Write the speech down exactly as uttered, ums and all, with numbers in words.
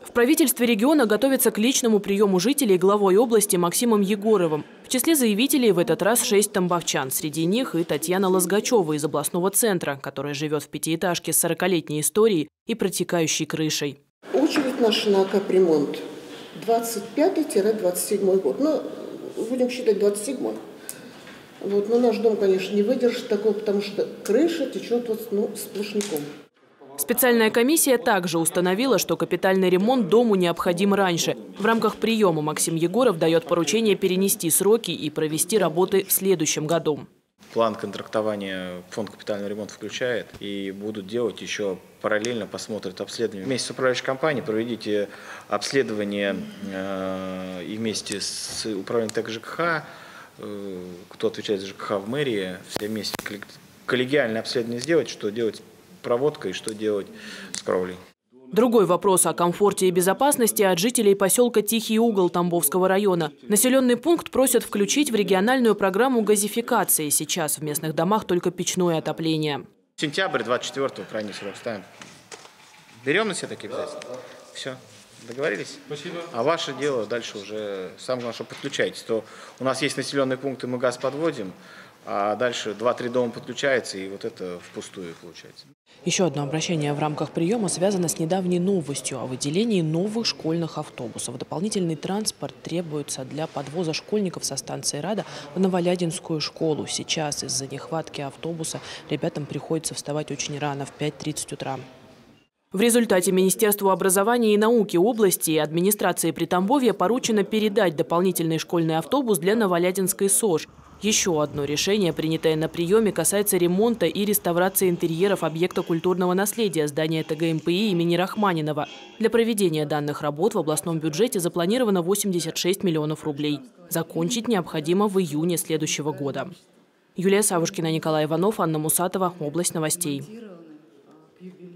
В правительстве региона готовятся к личному приему жителей главой области Максимом Егоровым. В числе заявителей в этот раз шесть тамбовчан. Среди них и Татьяна Лозгачева из областного центра, которая живет в пятиэтажке с сорокалетней историей и протекающей крышей. Очередь наша на капремонт двадцать пятый — двадцать седьмой год. Ну, будем считать двадцать седьмой. Вот, но наш дом, конечно, не выдержит такого, потому что крыша течет вот, ну, сплошняком. Специальная комиссия также установила, что капитальный ремонт дому необходим раньше. В рамках приема Максим Егоров дает поручение перенести сроки и провести работы в следующем году. План контрактования фонд капитального ремонта включает, и будут делать еще параллельно, посмотрят обследование. Вместе с управляющей компанией проведите обследование э, и вместе с управлением ТЭК ЖКХ, э, кто отвечает за ЖКХ в мэрии, все вместе коллегиальное обследование сделать, что делать проводкой, что делать с кровлей. Другой вопрос о комфорте и безопасности от жителей поселка Тихий угол Тамбовского района. Населенный пункт просят включить в региональную программу газификации. Сейчас в местных домах только печное отопление. Сентябрь двадцать четвёртого крайний срок ставим. Берем на себя такие обязательства? Все, договорились? Спасибо. А ваше дело дальше уже, самое главное, что подключайтесь. То у нас есть населенные пункты, мы газ подводим, а дальше два-три дома подключается, и вот это впустую получается. Еще одно обращение в рамках приема связано с недавней новостью о выделении новых школьных автобусов. Дополнительный транспорт требуется для подвоза школьников со станции Рада в Новолядинскую школу. Сейчас из-за нехватки автобуса ребятам приходится вставать очень рано, в пять тридцать утра. В результате Министерству образования и науки области и администрации Притамбовья поручено передать дополнительный школьный автобус для Новолядинской СОЖ. Еще одно решение, принятое на приеме, касается ремонта и реставрации интерьеров объекта культурного наследия здания ТГМПИ имени Рахманинова. Для проведения данных работ в областном бюджете запланировано восемьдесят шесть миллионов рублей. Закончить необходимо в июне следующего года. Юлия Савушкина, Николай Иванов, Анна Мусатова. Область новостей.